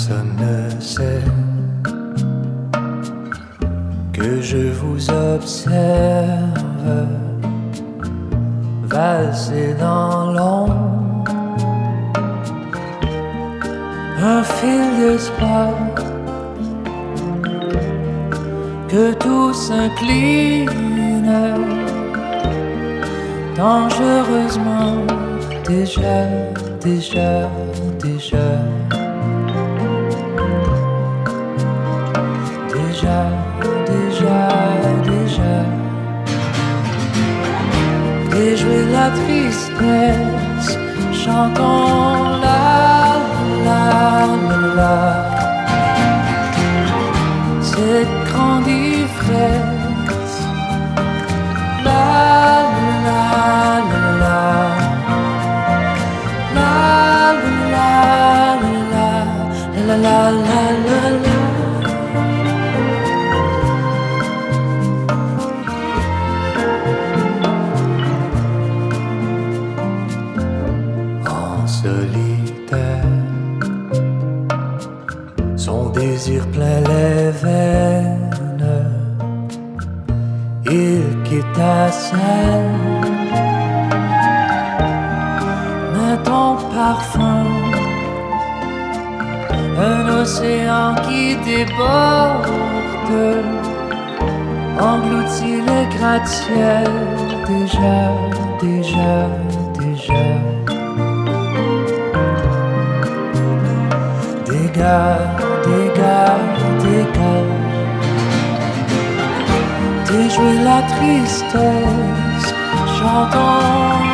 personne ne sait que je vous observe valser dans l'ombre, un fil d'espoir, que tout s'incline dangereusement déjà. Déjà, déjà, déjà, déjà, déjà, déjouer la tristesse, chantons la, la, la, la, cette grande ivresse, la, la, la, la. La la la la la. En solitaire, son désir plein les veines, il quitta celle, mais ton parfum, un océan qui déborde, engloutit les gratte-ciel. Déjà, déjà, déjà. Dégâts, dégâts, dégâts. Déjouer la tristesse, chantons